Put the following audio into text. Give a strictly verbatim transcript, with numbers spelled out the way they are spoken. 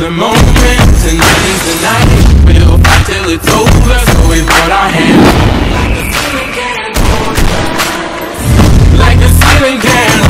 the moment, tonight is the night. We'll fight till it's over, so we put our hands like the ceiling can't hold us, like the ceiling can't